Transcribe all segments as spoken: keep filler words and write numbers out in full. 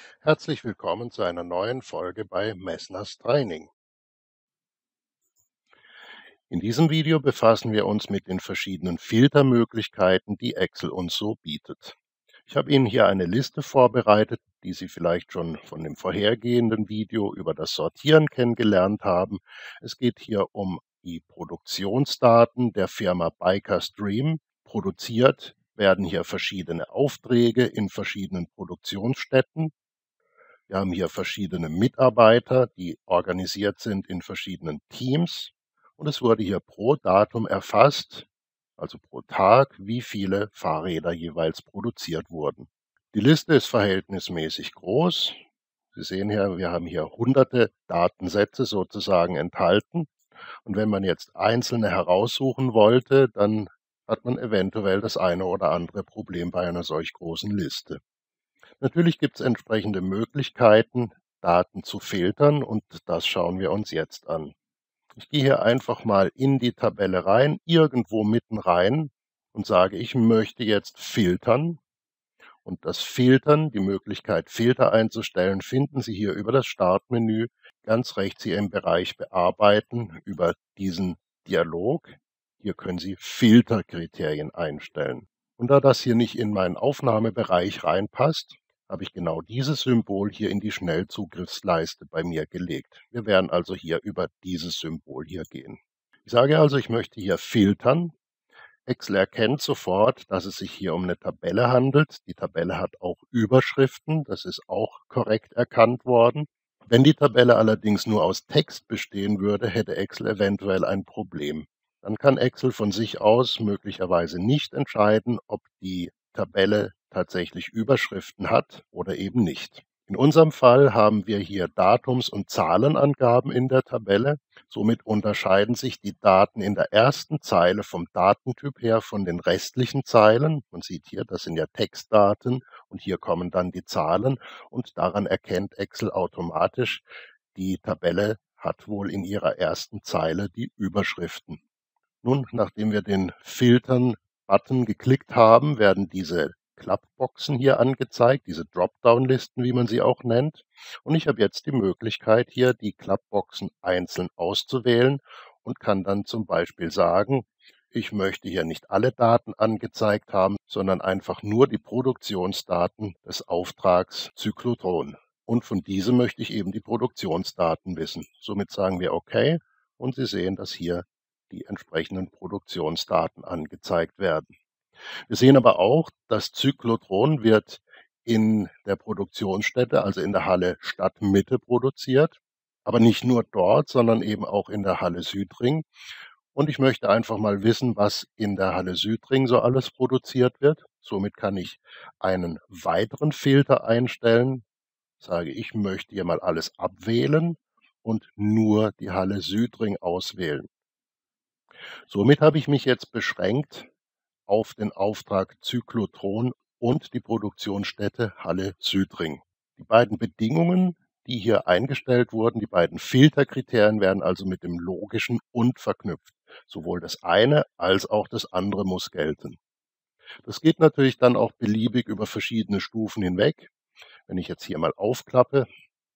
Herzlich willkommen zu einer neuen Folge bei Messners Training. In diesem Video befassen wir uns mit den verschiedenen Filtermöglichkeiten, die Excel uns so bietet. Ich habe Ihnen hier eine Liste vorbereitet, die Sie vielleicht schon von dem vorhergehenden Video über das Sortieren kennengelernt haben. Es geht hier um die Produktionsdaten der Firma Biker Stream. Produziert werden hier verschiedene Aufträge in verschiedenen Produktionsstätten. Wir haben hier verschiedene Mitarbeiter, die organisiert sind in verschiedenen Teams. Und es wurde hier pro Datum erfasst, also pro Tag, wie viele Fahrräder jeweils produziert wurden. Die Liste ist verhältnismäßig groß. Sie sehen hier, wir haben hier hunderte Datensätze sozusagen enthalten. Und wenn man jetzt einzelne heraussuchen wollte, dann hat man eventuell das eine oder andere Problem bei einer solch großen Liste. Natürlich gibt es entsprechende Möglichkeiten, Daten zu filtern, und das schauen wir uns jetzt an. Ich gehe hier einfach mal in die Tabelle rein, irgendwo mitten rein, und sage, ich möchte jetzt filtern. Und das Filtern, die Möglichkeit, Filter einzustellen, finden Sie hier über das Startmenü ganz rechts hier im Bereich Bearbeiten über diesen Dialog. Hier können Sie Filterkriterien einstellen. Und da das hier nicht in meinen Aufnahmebereich reinpasst, habe ich genau dieses Symbol hier in die Schnellzugriffsleiste bei mir gelegt. Wir werden also hier über dieses Symbol hier gehen. Ich sage also, ich möchte hier filtern. Excel erkennt sofort, dass es sich hier um eine Tabelle handelt. Die Tabelle hat auch Überschriften, das ist auch korrekt erkannt worden. Wenn die Tabelle allerdings nur aus Text bestehen würde, hätte Excel eventuell ein Problem. Dann kann Excel von sich aus möglicherweise nicht entscheiden, ob die Tabelle tatsächlich Überschriften hat oder eben nicht. In unserem Fall haben wir hier Datums- und Zahlenangaben in der Tabelle. Somit unterscheiden sich die Daten in der ersten Zeile vom Datentyp her von den restlichen Zeilen. Man sieht hier, das sind ja Textdaten, und hier kommen dann die Zahlen, und daran erkennt Excel automatisch, die Tabelle hat wohl in ihrer ersten Zeile die Überschriften. Nun, nachdem wir den Filtern-Button geklickt haben, werden diese Klappboxen hier angezeigt, diese Dropdown-Listen, wie man sie auch nennt. Und ich habe jetzt die Möglichkeit, hier die Klappboxen einzeln auszuwählen und kann dann zum Beispiel sagen, ich möchte hier nicht alle Daten angezeigt haben, sondern einfach nur die Produktionsdaten des Auftrags Zyklotron. Und von diesem möchte ich eben die Produktionsdaten wissen. Somit sagen wir OK, und Sie sehen, dass hier die entsprechenden Produktionsdaten angezeigt werden. Wir sehen aber auch, das Zyklotron wird in der Produktionsstätte, also in der Halle Stadtmitte, produziert, aber nicht nur dort, sondern eben auch in der Halle Südring. Und ich möchte einfach mal wissen, was in der Halle Südring so alles produziert wird. Somit kann ich einen weiteren Filter einstellen. Sage, ich möchte hier mal alles abwählen und nur die Halle Südring auswählen. Somit habe ich mich jetzt beschränkt auf den Auftrag Zyklotron und die Produktionsstätte Halle Südring. Die beiden Bedingungen, die hier eingestellt wurden, die beiden Filterkriterien, werden also mit dem Logischen und verknüpft. Sowohl das eine als auch das andere muss gelten. Das geht natürlich dann auch beliebig über verschiedene Stufen hinweg. Wenn ich jetzt hier mal aufklappe,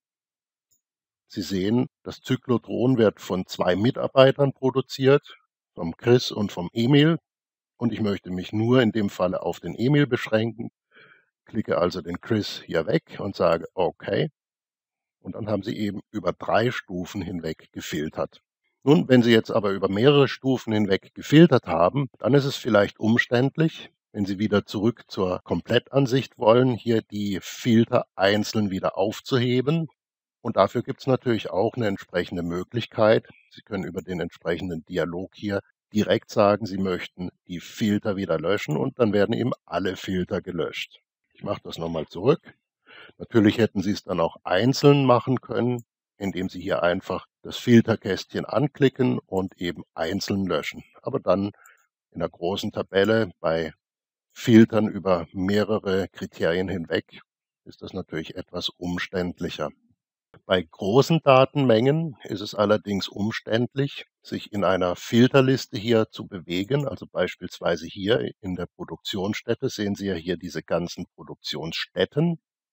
Sie sehen, das Zyklotron wird von zwei Mitarbeitern produziert, vom Chris und vom Emil. Und ich möchte mich nur in dem Falle auf den Emil beschränken, klicke also den Chris hier weg und sage OK. Und dann haben Sie eben über drei Stufen hinweg gefiltert. Nun, wenn Sie jetzt aber über mehrere Stufen hinweg gefiltert haben, dann ist es vielleicht umständlich, wenn Sie wieder zurück zur Komplettansicht wollen, hier die Filter einzeln wieder aufzuheben. Und dafür gibt es natürlich auch eine entsprechende Möglichkeit. Sie können über den entsprechenden Dialog hier direkt sagen, Sie möchten die Filter wieder löschen, und dann werden eben alle Filter gelöscht. Ich mache das nochmal zurück. Natürlich hätten Sie es dann auch einzeln machen können, indem Sie hier einfach das Filterkästchen anklicken und eben einzeln löschen. Aber dann in der großen Tabelle bei Filtern über mehrere Kriterien hinweg ist das natürlich etwas umständlicher. Bei großen Datenmengen ist es allerdings umständlich, sich in einer Filterliste hier zu bewegen. Also beispielsweise hier in der Produktionsstätte sehen Sie ja hier diese ganzen Produktionsstätten.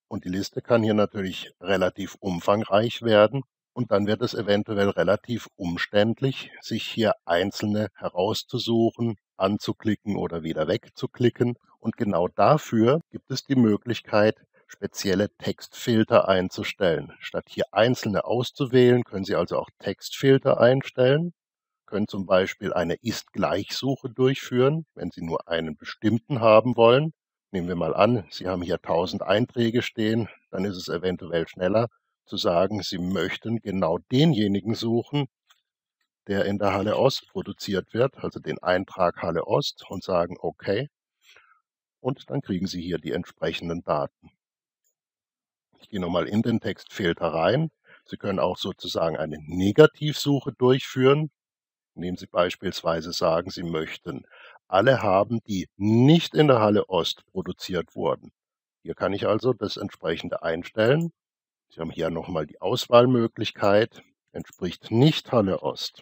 Und die Liste kann hier natürlich relativ umfangreich werden und dann wird es eventuell relativ umständlich, sich hier einzelne herauszusuchen, anzuklicken oder wieder wegzuklicken. Und genau dafür gibt es die Möglichkeit, spezielle Textfilter einzustellen. Statt hier einzelne auszuwählen, können Sie also auch Textfilter einstellen, können zum Beispiel eine Ist-Gleich-Suche durchführen, wenn Sie nur einen bestimmten haben wollen. Nehmen wir mal an, Sie haben hier tausend Einträge stehen, dann ist es eventuell schneller zu sagen, Sie möchten genau denjenigen suchen, der in der Halle Ost produziert wird, also den Eintrag Halle Ost und sagen okay und dann kriegen Sie hier die entsprechenden Daten. Ich gehe nochmal in den Textfilter rein. Sie können auch sozusagen eine Negativsuche durchführen, indem Sie beispielsweise sagen, Sie möchten alle haben, die nicht in der Halle Ost produziert wurden. Hier kann ich also das entsprechende einstellen. Sie haben hier nochmal die Auswahlmöglichkeit, entspricht nicht Halle Ost.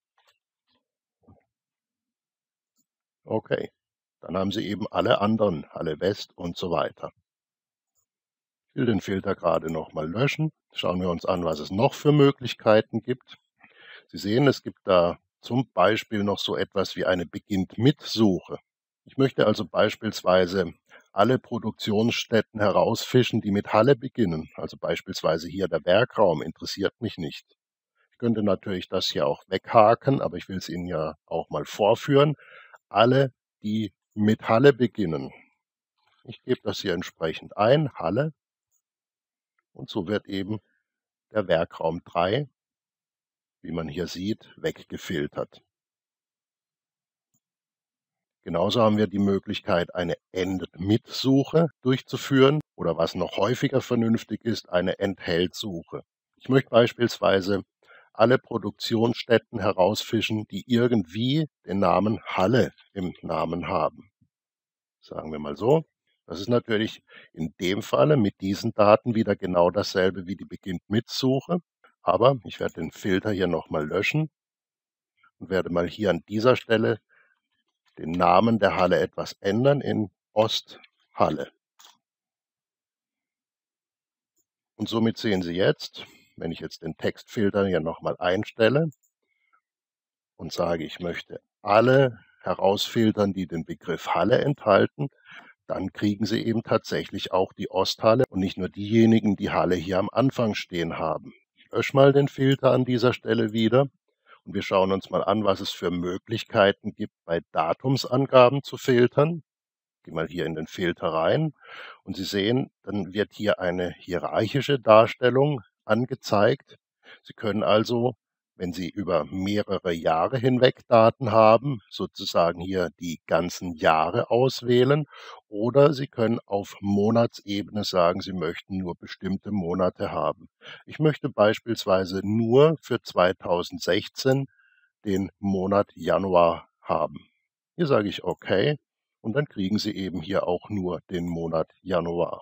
Okay, dann haben Sie eben alle anderen, Halle West und so weiter. Ich will den Filter gerade nochmal löschen. Schauen wir uns an, was es noch für Möglichkeiten gibt. Sie sehen, es gibt da zum Beispiel noch so etwas wie eine Beginnt-mit-Suche. Ich möchte also beispielsweise alle Produktionsstätten herausfischen, die mit Halle beginnen. Also beispielsweise hier der Werkraum interessiert mich nicht. Ich könnte natürlich das hier auch weghaken, aber ich will es Ihnen ja auch mal vorführen. Alle, die mit Halle beginnen. Ich gebe das hier entsprechend ein, Halle. Und so wird eben der Werkraum drei, wie man hier sieht, weggefiltert. Genauso haben wir die Möglichkeit, eine Endet-mit-Suche durchzuführen oder was noch häufiger vernünftig ist, eine Enthält-Suche. Ich möchte beispielsweise alle Produktionsstätten herausfischen, die irgendwie den Namen Halle im Namen haben. Sagen wir mal so. Das ist natürlich in dem Falle mit diesen Daten wieder genau dasselbe wie die Beginnt-mit-Suche. Aber ich werde den Filter hier nochmal löschen und werde mal hier an dieser Stelle den Namen der Halle etwas ändern in Osthalle. Und somit sehen Sie jetzt, wenn ich jetzt den Textfilter hier nochmal einstelle und sage, ich möchte alle herausfiltern, die den Begriff Halle enthalten, dann kriegen Sie eben tatsächlich auch die Osthalle und nicht nur diejenigen, die Halle hier am Anfang stehen haben. Ich lösche mal den Filter an dieser Stelle wieder. Und wir schauen uns mal an, was es für Möglichkeiten gibt, bei Datumsangaben zu filtern. Ich gehe mal hier in den Filter rein und Sie sehen, dann wird hier eine hierarchische Darstellung angezeigt. Sie können also, wenn Sie über mehrere Jahre hinweg Daten haben, sozusagen hier die ganzen Jahre auswählen oder Sie können auf Monatsebene sagen, Sie möchten nur bestimmte Monate haben. Ich möchte beispielsweise nur für zweitausendsechzehn den Monat Januar haben. Hier sage ich okay und dann kriegen Sie eben hier auch nur den Monat Januar.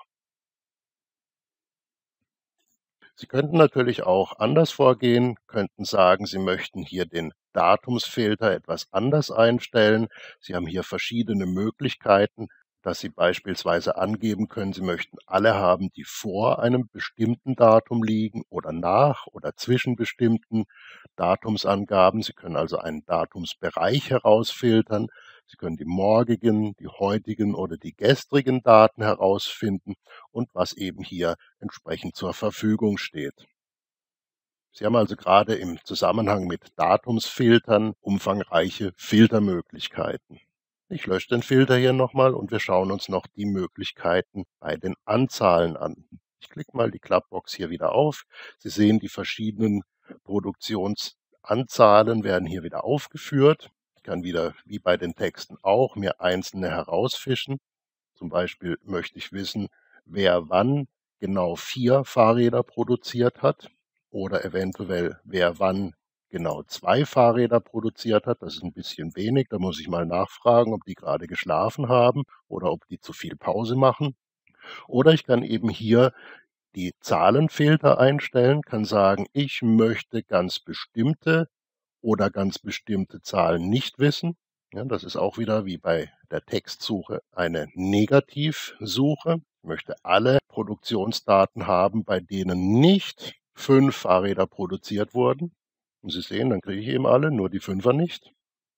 Sie könnten natürlich auch anders vorgehen, könnten sagen, Sie möchten hier den Datumsfilter etwas anders einstellen. Sie haben hier verschiedene Möglichkeiten, dass Sie beispielsweise angeben können, Sie möchten alle haben, die vor einem bestimmten Datum liegen oder nach oder zwischen bestimmten Datumsangaben. Sie können also einen Datumsbereich herausfiltern. Sie können die morgigen, die heutigen oder die gestrigen Daten herausfinden und was eben hier entsprechend zur Verfügung steht. Sie haben also gerade im Zusammenhang mit Datumsfiltern umfangreiche Filtermöglichkeiten. Ich lösche den Filter hier nochmal und wir schauen uns noch die Möglichkeiten bei den Anzahlen an. Ich klicke mal die Klappbox hier wieder auf. Sie sehen, die verschiedenen Produktionsanzahlen werden hier wieder aufgeführt. Ich kann wieder, wie bei den Texten auch, mir einzelne herausfischen. Zum Beispiel möchte ich wissen, wer wann genau vier Fahrräder produziert hat oder eventuell wer wann genau zwei Fahrräder produziert hat. Das ist ein bisschen wenig, da muss ich mal nachfragen, ob die gerade geschlafen haben oder ob die zu viel Pause machen. Oder ich kann eben hier die Zahlenfilter einstellen, kann sagen, ich möchte ganz bestimmte oder ganz bestimmte Zahlen nicht wissen. Ja, das ist auch wieder wie bei der Textsuche eine Negativsuche. Ich möchte alle Produktionsdaten haben, bei denen nicht fünf Fahrräder produziert wurden. Und Sie sehen, dann kriege ich eben alle, nur die Fünfer nicht.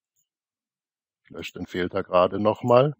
Ich lösche den Filter gerade nochmal.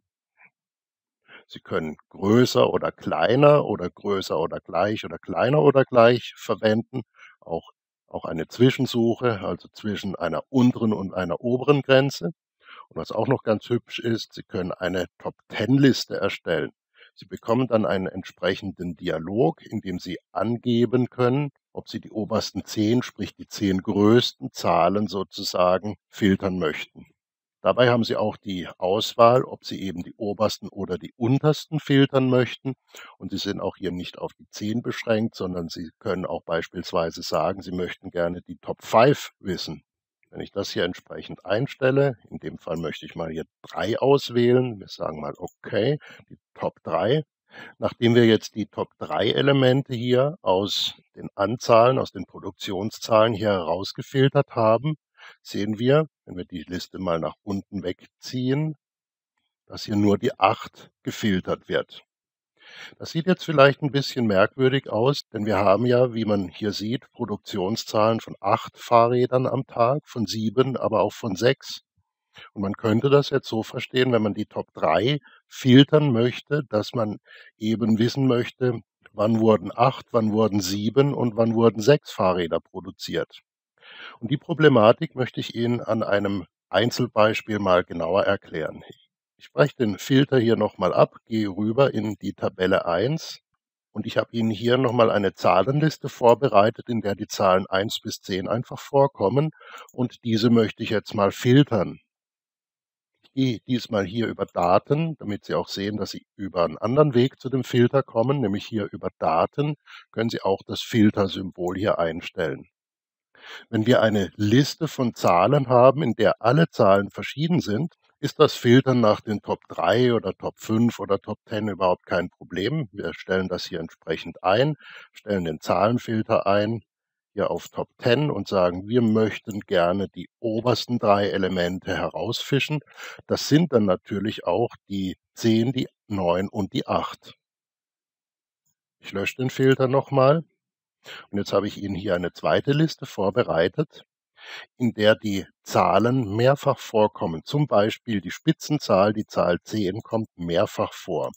Sie können größer oder kleiner oder größer oder gleich oder kleiner oder gleich verwenden. Auch, auch eine Zwischensuche, also zwischen einer unteren und einer oberen Grenze. Und was auch noch ganz hübsch ist, Sie können eine Top-zehn-Liste erstellen. Sie bekommen dann einen entsprechenden Dialog, in dem Sie angeben können, ob Sie die obersten zehn, sprich die zehn größten Zahlen sozusagen filtern möchten. Dabei haben Sie auch die Auswahl, ob Sie eben die obersten oder die untersten filtern möchten. Und Sie sind auch hier nicht auf die zehn beschränkt, sondern Sie können auch beispielsweise sagen, Sie möchten gerne die Top fünf wissen. Wenn ich das hier entsprechend einstelle, in dem Fall möchte ich mal hier drei auswählen. Wir sagen mal okay, die Top drei. Nachdem wir jetzt die Top drei Elemente hier aus den Anzahlen, aus den Produktionszahlen hier herausgefiltert haben, sehen wir, wenn wir die Liste mal nach unten wegziehen, dass hier nur die acht gefiltert wird. Das sieht jetzt vielleicht ein bisschen merkwürdig aus, denn wir haben ja, wie man hier sieht, Produktionszahlen von acht Fahrrädern am Tag, von sieben, aber auch von sechs. Und man könnte das jetzt so verstehen, wenn man die Top drei filtern möchte, dass man eben wissen möchte, wann wurden acht, wann wurden sieben und wann wurden sechs Fahrräder produziert. Und die Problematik möchte ich Ihnen an einem Einzelbeispiel mal genauer erklären. Ich breche den Filter hier nochmal ab, gehe rüber in die Tabelle eins und ich habe Ihnen hier nochmal eine Zahlenliste vorbereitet, in der die Zahlen eins bis zehn einfach vorkommen und diese möchte ich jetzt mal filtern. Ich gehe diesmal hier über Daten, damit Sie auch sehen, dass Sie über einen anderen Weg zu dem Filter kommen, nämlich hier über Daten können Sie auch das Filtersymbol hier einstellen. Wenn wir eine Liste von Zahlen haben, in der alle Zahlen verschieden sind, ist das Filtern nach den Top drei oder Top fünf oder Top zehn überhaupt kein Problem. Wir stellen das hier entsprechend ein, stellen den Zahlenfilter ein, hier auf Top zehn und sagen, wir möchten gerne die obersten drei Elemente herausfischen. Das sind dann natürlich auch die zehn, die neun und die acht. Ich lösche den Filter nochmal und jetzt habe ich Ihnen hier eine zweite Liste vorbereitet, in der die Zahlen mehrfach vorkommen. Zum Beispiel die Spitzenzahl, die Zahl zehn, kommt mehrfach vor.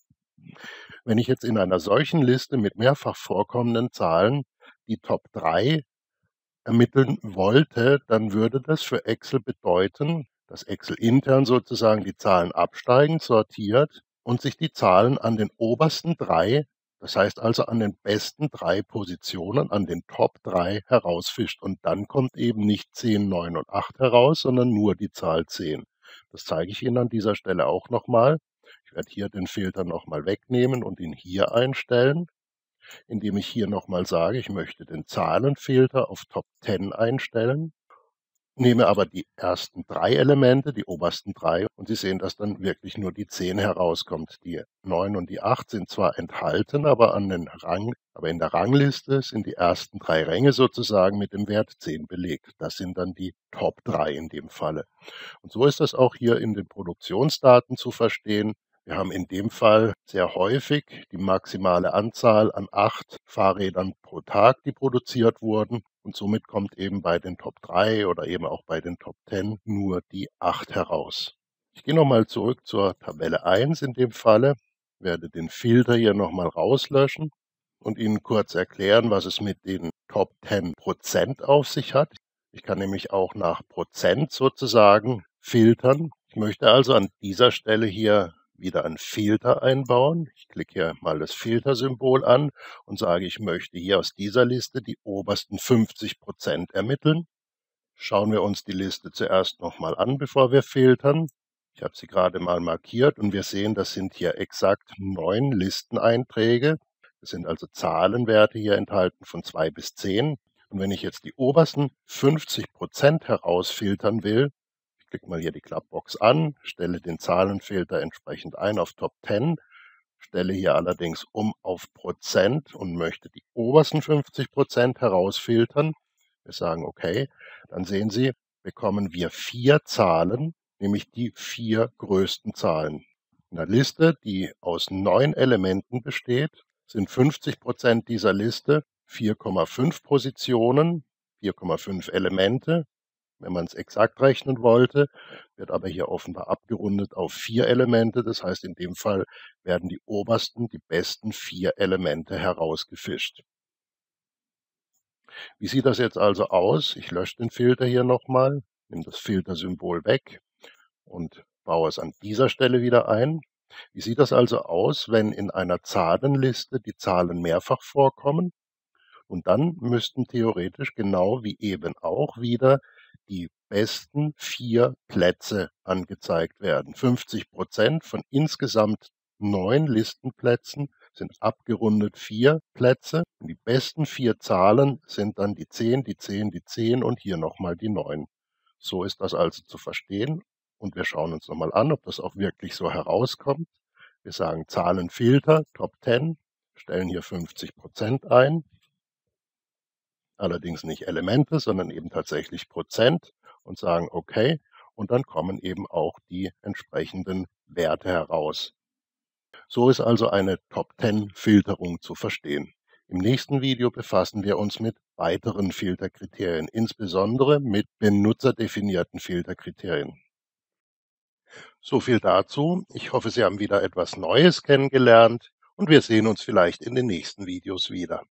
Wenn ich jetzt in einer solchen Liste mit mehrfach vorkommenden Zahlen die Top drei ermitteln wollte, dann würde das für Excel bedeuten, dass Excel intern sozusagen die Zahlen absteigend sortiert und sich die Zahlen an den obersten drei, das heißt also an den besten drei Positionen, an den Top drei herausfischt. Und dann kommt eben nicht zehn, neun und acht heraus, sondern nur die Zahl zehn. Das zeige ich Ihnen an dieser Stelle auch nochmal. Ich werde hier den Filter nochmal wegnehmen und ihn hier einstellen, indem ich hier nochmal sage, ich möchte den Zahlenfilter auf Top zehn einstellen, nehme aber die ersten drei Elemente, die obersten drei, und Sie sehen, dass dann wirklich nur die zehn herauskommt. Die neun und die acht sind zwar enthalten, aber an den Rang, aber in der Rangliste sind die ersten drei Ränge sozusagen mit dem Wert zehn belegt. Das sind dann die Top drei in dem Falle. Und so ist das auch hier in den Produktionsdaten zu verstehen. Wir haben in dem Fall sehr häufig die maximale Anzahl an acht Fahrrädern pro Tag, die produziert wurden. Und somit kommt eben bei den Top drei oder eben auch bei den Top zehn nur die acht heraus. Ich gehe nochmal zurück zur Tabelle eins in dem Falle, werde den Filter hier nochmal rauslöschen und Ihnen kurz erklären, was es mit den Top zehn Prozent auf sich hat. Ich kann nämlich auch nach Prozent sozusagen filtern. Ich möchte also an dieser Stelle hier wieder einen Filter einbauen. Ich klicke hier mal das Filtersymbol an und sage, ich möchte hier aus dieser Liste die obersten fünfzig Prozent ermitteln. Schauen wir uns die Liste zuerst nochmal an, bevor wir filtern. Ich habe sie gerade mal markiert und wir sehen, das sind hier exakt neun Listeneinträge. Es sind also Zahlenwerte hier enthalten von zwei bis zehn. Und wenn ich jetzt die obersten fünfzig Prozent herausfiltern will, ich klicke mal hier die Klappbox an, stelle den Zahlenfilter entsprechend ein auf Top zehn, stelle hier allerdings um auf Prozent und möchte die obersten fünfzig Prozent herausfiltern. Wir sagen okay, dann sehen Sie, bekommen wir vier Zahlen, nämlich die vier größten Zahlen. In einer Liste, die aus neun Elementen besteht, sind fünfzig Prozent dieser Liste vier Komma fünf Positionen, vier Komma fünf Elemente. Wenn man es exakt rechnen wollte, wird aber hier offenbar abgerundet auf vier Elemente. Das heißt, in dem Fall werden die obersten, die besten vier Elemente herausgefischt. Wie sieht das jetzt also aus? Ich lösche den Filter hier nochmal, nehme das Filtersymbol weg und baue es an dieser Stelle wieder ein. Wie sieht das also aus, wenn in einer Zahlenliste die Zahlen mehrfach vorkommen? Und dann müssten theoretisch genau wie eben auch wieder die besten vier Plätze angezeigt werden. fünfzig Prozent von insgesamt neun Listenplätzen sind abgerundet vier Plätze. Und die besten vier Zahlen sind dann die zehn, die zehn, die zehn und hier nochmal die neun. So ist das also zu verstehen. Und wir schauen uns nochmal an, ob das auch wirklich so herauskommt. Wir sagen Zahlenfilter, Top zehn, stellen hier fünfzig Prozent ein. Allerdings nicht Elemente, sondern eben tatsächlich Prozent und sagen okay, und dann kommen eben auch die entsprechenden Werte heraus. So ist also eine Top zehn Filterung zu verstehen. Im nächsten Video befassen wir uns mit weiteren Filterkriterien, insbesondere mit benutzerdefinierten Filterkriterien. So viel dazu. Ich hoffe, Sie haben wieder etwas Neues kennengelernt und wir sehen uns vielleicht in den nächsten Videos wieder.